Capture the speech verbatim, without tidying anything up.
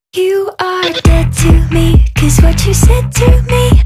You are dead to me, 'cause what you said to me